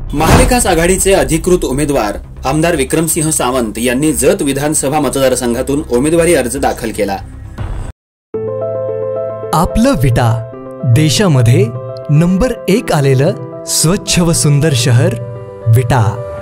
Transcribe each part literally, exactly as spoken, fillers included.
महाविकास आघाडीचे अधिकृत उमेदवार आमदार विक्रमसिंह सावंत यांनी जत विधानसभा मतदारसंघातून उमेदवारी अर्ज दाखल केला। आपलं विटा देशामध्ये नंबर एक आलेलं स्वच्छ व सुंदर शहर विटा।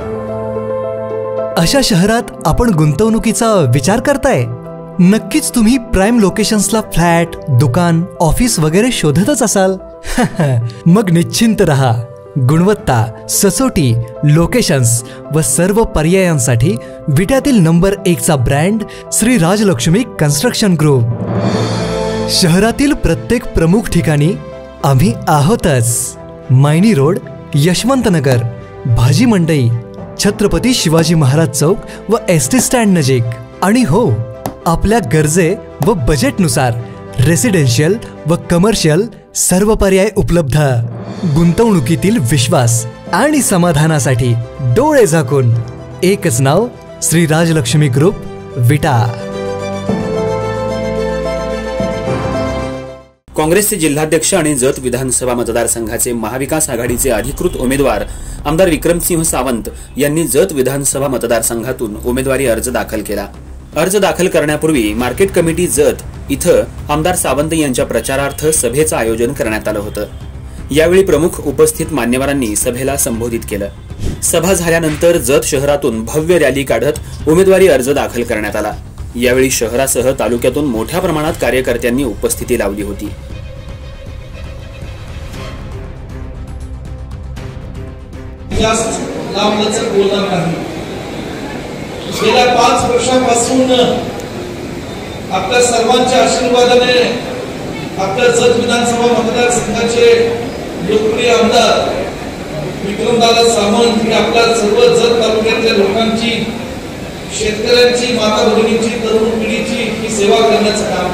अशा शहरात आपण गुंतवणुकीचा विचार करताय? नक्कीच तुम्ही प्राइम लोकेशन्सला फ्लॅट, दुकान, ऑफिस वगैरे शोधतच असाल। मग निश्चिंत रहा, गुणवत्ता, सचोटी, लोकेशन्स व सर्व पर्यायांसाठी विट्यातील नंबर एकचा brand Shri Rajlakshmi construction group. शहरातील प्रत्येक प्रमुख ठिकाणी आम्ही आहोतच। मायनी रोड, यशवंतनगर, भाजी मंडई, छत्रपती शिवाजी महाराज चौक व एस टी स्टँड नजीक। आणि हो, आपल्या गरजे व बजेटनुसार रेसिडेन्शियल व कमर्शियल सर्व पर्याय उपलब्ध। गुंतवणुकीतील विश्वास आणि समाधानासाठी डोळे झाकून एकच नाव, श्री राजलक्ष्मी ग्रुप, विटा। काँग्रेसचे जिल्हाध्यक्ष आणि जत विधानसभा मतदारसंघाचे महाविकास आघाडीचे अधिकृत उमेदवार आमदार विक्रमसिंह सावंत यांनी जत विधानसभा मतदारसंघातून उमेदवारी अर्ज दाखल केला। अर्ज दाखल करण्यापूर्वी मार्केट कमिटी जत इथं आमदार सावंत यांच्या प्रचारार्थ सभेचं आयोजन करण्यात आलं होतं। यावेळी प्रमुख उपस्थित मान्यवरांनी सभेला संबोधित केलं। सभा झाल्यानंतर जत शहरातून भव्य रॅली काढत उमेदवारी अर्ज दाखल करण्यात आला। यावेळी शहरासह तालुक्यातून मोठ्या प्रमाणात कार्यकर्त्यांनी उपस्थिती लावली होती। गेल्या पाच वर्षापासून आपल्या सर्वांच्या आशीर्वादाने आपल्या जत विधानसभा मतदारसंघाचे लोकप्रिय आमदार विक्रमदादा सावंत हे आपल्या सर्व जत तालुक्यातल्या लोकांची, शेतकऱ्यांची, माता भगिनींची, तरुण पिढीची ही सेवा करण्याचं काम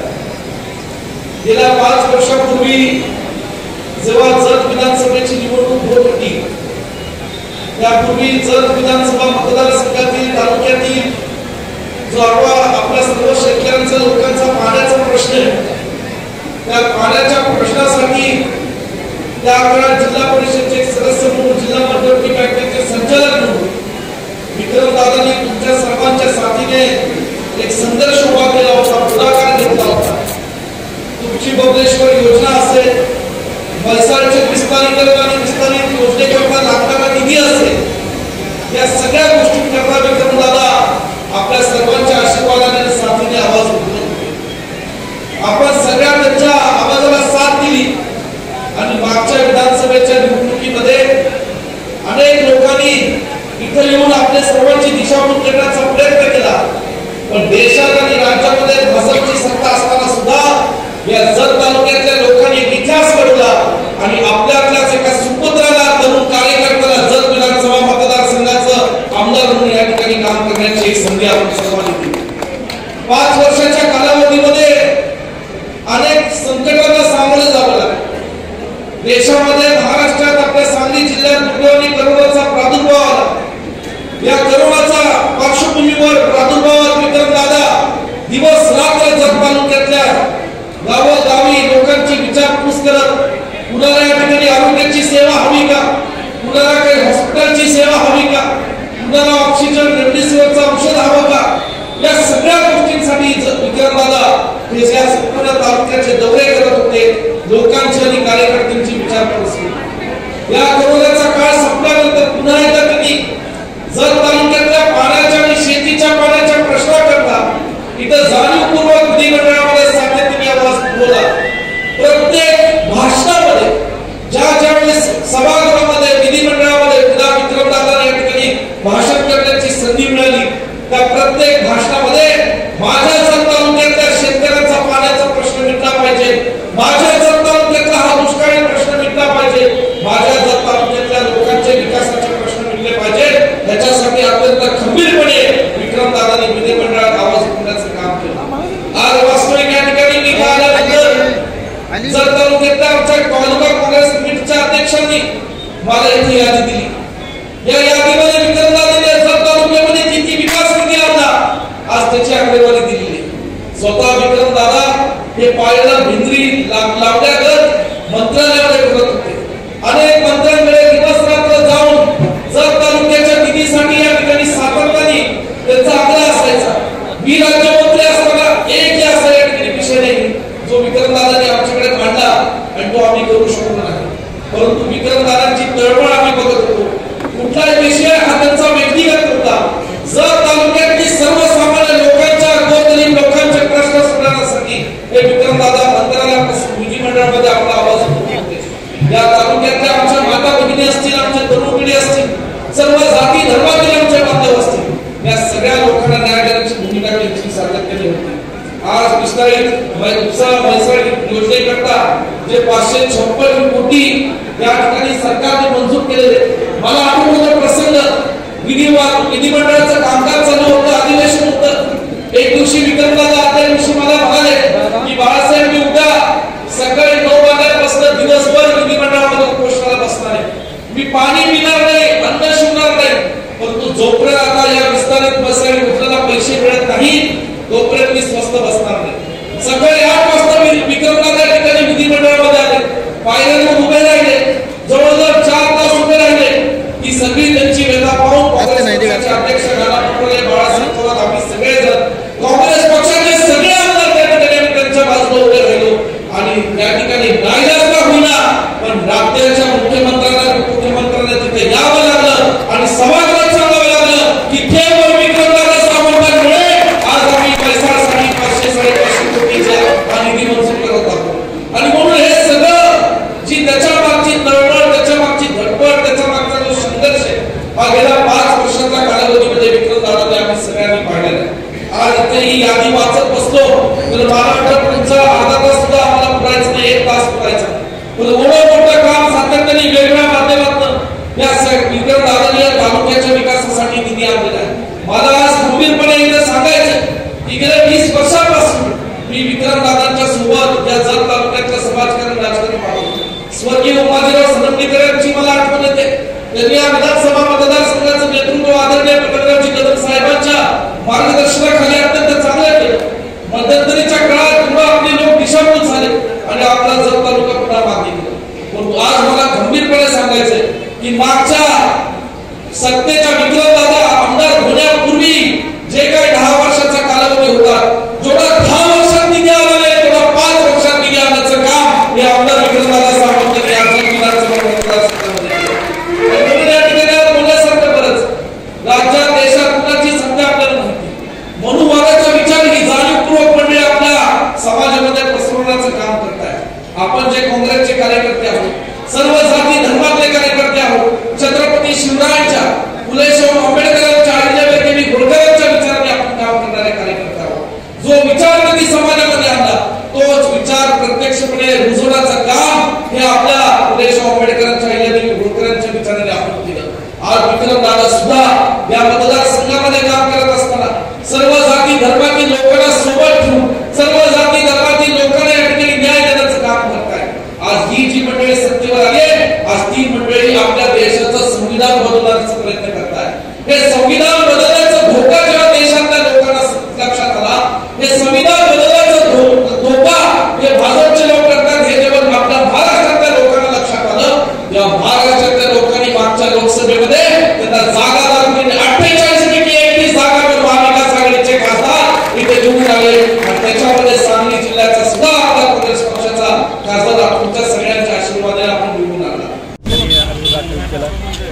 करतात। गेल्या पाच वर्षापूर्वी जेव्हा जत विधानसभेची निवडणूक होत होती, त्यापूर्वी जत विधानसभा मतदारसंघातील तालुक्यातील जो आपल्या सर्व शेतकऱ्यांचा, लोकांचा पाण्याचा प्रश्न आहे, त्या पाण्याच्या प्रश्नासाठी त्या काळात जिल्हा परिषदेचे सदस्य म्हणून, जिल्हा मध्यवर्ती बँकेचे संचालक म्हणून विक्रमदादांनी तुमच्या सर्वांच्या साथीने एक संघर्ष उभा केला होता, पुढाकार घेतला होता। तुमची बबलेश्वर योजना असेल, म्हैसाळचे विस्तारीकरण आणि विस्तारित योजनेकरता लागणारा निधी असेल, या सगळ्या गोष्टींकरता विक्रमदादा आपल्या सर्वांच्या आशीर्वादाने, साथीने आवाज उठवला। आपण सगळ्या त्यांच्या आवाजाला साथ दिली आणि मागच्या विधानसभेच्या निवडणुकीमध्ये अनेक लोकांनी इथे येऊन आपल्या सर्वांची दिशाभूल करण्याचा प्रयत्न केला, पण देशात आणि राज्यामध्ये भाजपची सत्ता असताना सुद्धा या जत तालुक्यातल्या लोकांनी इतिहास घडवला आणि आपल्यातल्याच एका सुपुत्राला, तरुण कार्यकर्त्याला जत विधानसभा मतदारसंघाचं आमदार म्हणून या ठिकाणी काम करण्याची एक संधी आपण सर्वांनी दिली। पाच वर्षाच्या कालावधीमध्ये अनेक संकटांना सामोरे जावं लागलं। देशामध्ये, महाराष्ट्रात, आपल्या सांगली जिल्ह्यात दुर्दैवी करोनाचा प्रादुर्भाव आला। या करोनाच्या पार्श्वभूमीवर प्रादुर्भावात विक्रमदादा दिवस रात्र जत तालुक्यातल्या गावोगावी लोकांची विचारपूस करत, कुणाला या ठिकाणी आरोग्याची सेवा हवी का, कुणाला काही हॉस्पिटलची सेवा हवी का, कुणाला ऑक्सिजन, रेमडेसिवीरचं औषध हवं का, या सगळ्या गोष्टींसाठी विक्रमदादा हे या संपूर्ण तालुक्याचे दौरे करत होते, लोकांची आणि कार्यकर्त्यांची विचारपूस केली। या करोनाचा काळ संपल्यानंतर पुन्हा एकदा त्यांनी जत तालुक्यातल्या पाण्याच्या आणि शेतीच्या पाण्याच्या प्रश्नाकरता इथं जाणीवपूर्वक विधिमंडळामध्ये सातत्याने आवाज उठवला। प्रत्येक भाषणामध्ये, ज्या ज्या वेळेस सभागृहामध्ये, विधिमंडळामध्ये विक्रमदादा या ठिकाणी भाषण करण्याची संधी मिळाली, त्या प्रत्येक भाषणामध्ये माझ्या जत तालुक्यातल्या शेतकऱ्यांचा पाण्याचा प्रश्न मिटला पाहिजे, माझ्या जत तालुक्यातला हा दुष्काळी प्रश्न मिटला पाहिजे, माझ्या जत तालुक्यातल्या लोकांचे विकासाचे प्रश्न मिटले पाहिजे, याच्यासाठी अत्यंत खंबीरपणे विक्रमदादांनी विधिमंडळात आवाज उठवण्याचं काम केलं। आज वास्तविक या ठिकाणी निघा आल्यानंतर जत तालुक्यातल्या आमच्या तालुका काँग्रेस कमिटीच्या अध्यक्षांनी मला इथे यादी दिली। या यादीमध्ये विक्रमदादांनी जत तालुक्यामध्ये किती विकास निधी आणला आज त्याची आकडेवारी दिली। स्वतः विक्रमदादा हे पायाला भिंगरी लावल्यागत मंत्रालयामध्ये करत होते। अनेक मंत्र्यांकडे दिवस रात्र जाऊन पाचशे छप्पन कोटी या ठिकाणी सरकारने मंजूर केलेले। मला आठवतो प्रसंग, विधिमंडळाचं कामकाज चालू होतं, अधिवेशन होतं। एक दिवशी विक्रमदादा आदल्या दिवशी मला म्हणाले की बाळासाहेब मी उद्या सकाळी नऊ वाजल्यापासून दिवसभर विधिमंडळामध्ये उपोषणाला बसणार आहे। मी पाणी पिणार नाही, अन्न शिवणार नाही, परंतु जोपर्यंत आता या विस्तारित बसायला उचलायला पैसे मिळत नाही तोपर्यंत मी स्वस्त बसणार नाही। सकाळी आठ वाजता मी विक्रमदादा ठिकाणी विधिमंडळामध्ये आले, पायऱ्यांवर उभे राहिले, जवळजवळ चार तास उभे राहिले। ही सगळी त्यांची व्यथा पाहून काँग्रेस पक्षाचे अध्यक्ष नाना पटोले, बाळासाहेब थोरात, आम्ही सगळेजण काँग्रेस पक्षाचे सगळे आमदार त्या ठिकाणी त्यांच्या बाजूला उभे राहिलो आणि त्या ठिकाणी नाईलाज का होईना पण राज्याच्या मुख्यमंत्र्यांना मुख्यमंत्र्यांना तिथे यावं लागलं आणि सभागृहात सांगावं लागलं की केवळ विक्रमदादा सावंतांमुळे आज आम्ही पैसासाठी पाचशे साडेपाचशे कोटीचा निधी मंजूर करत आहोत। आणि म्हणून हे सगळं जी त्याच्या मागची तळमळ, त्याच्या मागची धडपड, त्याच्या मागचा जो संघर्ष आहे हा गेल्या पाच वर्षाच्या कालावधीमध्ये विक्रमदादाने आम्ही सगळ्यांनी पाहिलेला आहे। आज इथे ही यादी वाचत बसलो तर मला वाटतं तुमचा अर्धा तास सुद्धा आम्हाला पुरायचं नाही, एक तास पुरायचा पण एवढं मोठं काम सातत्याने वेगवेगळ्या माध्यमातून या विक्रमदादाने तालुक्याच्या विकासासाठी निधी आणलेला आहे। मला आज गंभीरपणे इथे सांगायचं की गेल्या वीस वर्षापासून मी विक्रमदादांच्या सोबत या जत तालुक्यातल्या समाजकारण राजकारण पाहतो। स्वर्गीय उमाजीराव सरंडीकरांची मला आठवण येते, त्यांनी या विधानसभा मतदारसंघाचं नेतृत्व आदरणीय प्रकाशरावजी कदम साहेबांच्या मार्गदर्शनाखाली अत्यंत चांगलं केलं। मध्यंतरीच्या काळात पुन्हा आपले लोक दिशाभूल झाले आणि आपला जत तालुका पुन्हा मागे गेला। पण आज मला गंभीरपणे सांगायचंय की मागच्या सत्तेच्या विक्रमदादा आमदार होण्यापूर्वी जे काही दहा वर्षाचा कालावधी होता, जेवढा दहा वर्षात निधी आला नाही तेवढा पाच वर्षात निधी आणण्याचं काम हे आमदार विक्रमदादा सावंत यांनी आज विधानसभा मतदारसंघामध्ये केलं। म्हणून या ठिकाणी बोलण्यासारखं बरंच राज्यात देशात कुणाची सत्ता आपल्याला माहिती, मनुवादाचा विचार ही जाणीवपूर्वक मंडळी आपल्या समाजामध्ये पसरवण्याचं काम करतायत। आपण जे काँग्रेसचे कार्यकर्ते आहोत, सर्व जाती धर्मातले कार्यकर्ते आहोत, छत्रपती शिवरायांच्या, फुले शाहू आंबेडकरांच्या, अहिल्यादेवी होळकरांच्या विचाराने आपण काम करणारे कार्यकर्ते आहोत। जो विचार त्यांनी समाजामध्ये आणला तोच विचार प्रत्यक्षपणे रुजवण्याचं काम हे आपल्या फुले शाहू आंबेडकरांच्या, अहिल्यादेवी होळकरांच्या विचाराने आपण केलं। आज विक्रमदादा सुद्धा या मतदारसंघामध्ये काम करत असताना सर्व जाती धर्मातील लोकांना सोबत ठेवून सर्व जाती धर्मातील लोकांना या ठिकाणी न्याय देण्याचं काम करतायत। आज ही जी मंडळी सत्तेवर आली आहे, आज ती मंडळी आपल्या देशाचं संविधान बदलण्याचा प्रयत्न करतायत। हे संविधान बदलण्याचा धोका जेव्हा देशातल्या लोकांना लक्षात आला, हे संविधान बदलण्याचा धोका हे भाजपचे लोक करतात हे जेव्हा आपल्या महाराष्ट्रातल्या लोकांना लक्षात आलं, तेव्हा महाराष्ट्रातल्या लोकांनी मागच्या लोकसभेमध्ये त्यांना जागा दाखवून अठ्ठेचाळीस पैकी एकतीस जागांवर महाविकास आघाडीचे खासदार इथे निवडून आले आणि त्याच्यामध्ये सांगली जिल्ह्याचा सुद्धा आपला काँग्रेस पक्षाचा खासदार तुमच्या सगळ्यांच्या आशीर्वादाने आपण निवडून आला। दाखल केला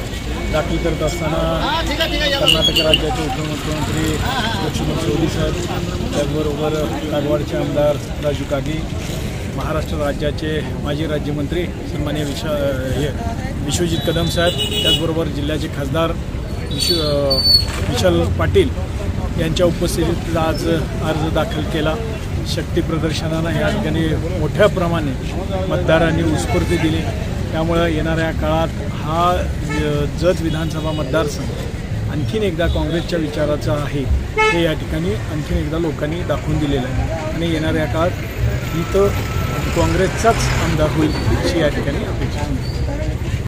दाखल करत असताना कर्नाटक राज्याचे उपमुख्यमंत्री लक्ष्मण सोडी साहेब, त्याचबरोबर कागवाडचे आमदार राजू कागी, महाराष्ट्र राज्याचे माजी राज्यमंत्री सन्माननीय विशा हे विश्वजित कदम साहेब, त्याचबरोबर जिल्ह्याचे खासदार विश्व विशाल पाटील यांच्या उपस्थितीत आज अर्ज दाखल केला। शक्ती प्रदर्शनानं या ठिकाणी मोठ्या प्रमाणे मतदारांनी उत्स्फूर्ती दिली। त्यामुळं येणाऱ्या काळात हा जत विधानसभा मतदारसंघ आणखीन एकदा काँग्रेसच्या विचाराचा आहे हे या ठिकाणी आणखीन एकदा लोकांनी दाखवून दिलेलं आहे आणि येणाऱ्या काळात इथं काँग्रेसचाच आमदार होईल अशी या ठिकाणी अपेक्षा आहे।